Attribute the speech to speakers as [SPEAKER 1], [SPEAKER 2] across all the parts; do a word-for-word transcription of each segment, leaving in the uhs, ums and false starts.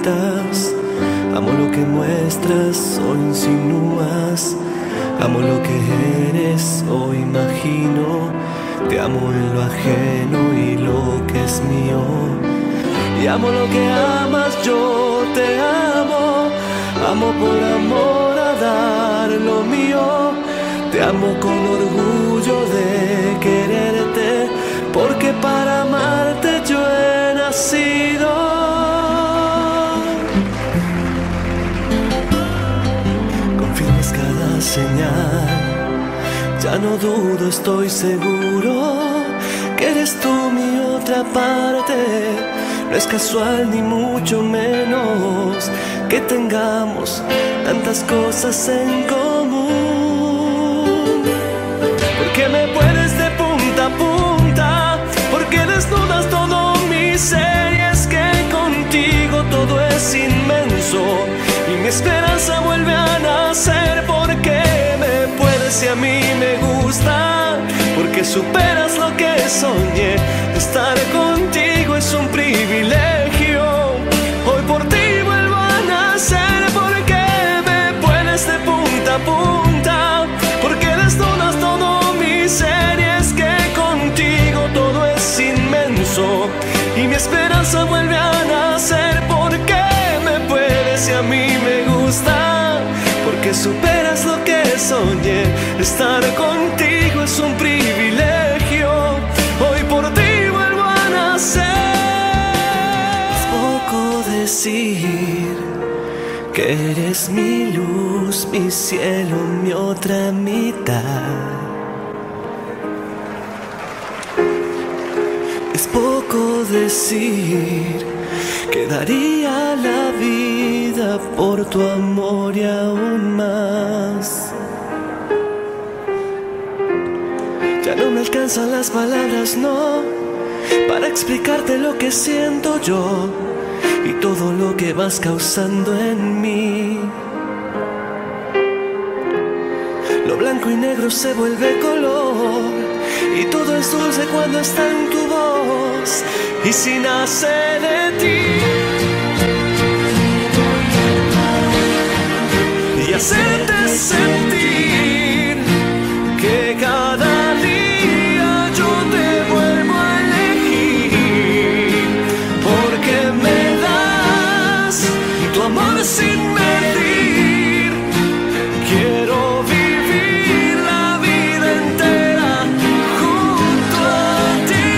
[SPEAKER 1] ocultas. Amo lo que muestras o insinúas. Amo lo que eres o imagino. Te amo en lo ajeno y lo que es mío. Y amo lo que amas, yo te amo. Amo por amor a dar lo mío. Te amo con orgullo de quererte, porque para amarte yo he nacido. Confirmas cada señal. Ya no dudo, estoy seguro que eres tú mi otra parte. No es casual ni mucho menos que tengamos tantas cosas en común. Porque me puedes de punta a punta, porque desnudas todo mi ser. Y es que contigo todo es inmenso y mi esperanza vuelve a nacer. Porque me puedes y a mí me gusta, porque superas lo que soñé. Estar contigo es un privilegio. Hoy por ti vuelvo a nacer. Porque me puedes de punta a punta, porque desnudas todo mi ser. Y es que contigo todo es inmenso y mi esperanza vuelve a nacer. Porque me puedes y a mí me gusta, porque superas lo que soñé. Estar contigo es un privilegio. Hoy por ti vuelvo a nacer. Es poco decir que eres mi luz, mi cielo, mi otra mitad. Es poco decir que daría la vida por tu amor y aún más. Ya no me alcanzan las palabras, no, para explicarte lo que siento yo y todo lo que vas causando en mí. Lo blanco y negro se vuelve color y todo es dulce cuando está en tu voz. Y si nace de ti y hacerte sentir que cada día yo te vuelvo a elegir, porque me das tu amor sin medir. Quiero vivir la vida entera junto a ti.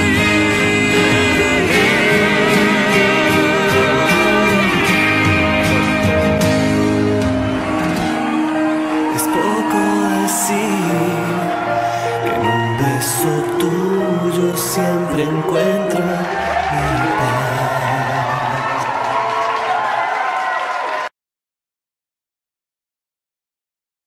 [SPEAKER 1] Es poco decir que en un beso tuyo siempre encuentro mi paz.